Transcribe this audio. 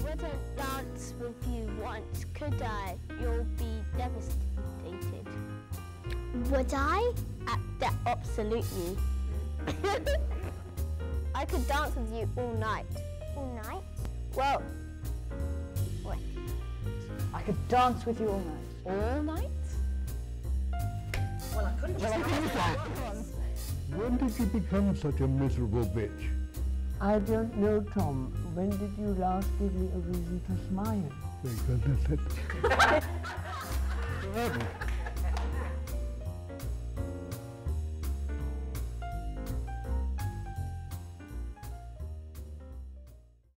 wouldn't dance with you once, could I? You'll be devastated. Would I? Absolutely. I could dance with you all night. All night? Well, wait. I could dance with you all night. All night? Well, I couldn't just When did you become such a miserable bitch? I don't know, Tom. When did you last give me a reason to smile? Because I said...